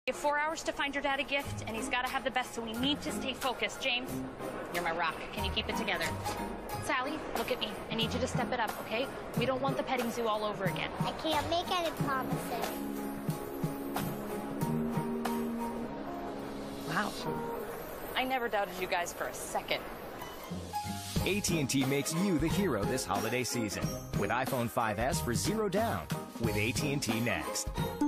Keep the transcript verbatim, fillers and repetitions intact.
You have four hours to find your dad a gift, and he's got to have the best, so we need to stay focused. James, you're my rock. Can you keep it together? Sally, look at me. I need you to step it up, okay? We don't want the petting zoo all over again. I can't make any promises. Wow. I never doubted you guys for a second. A T and T makes you the hero this holiday season with iPhone five S for zero down with A T and T Next.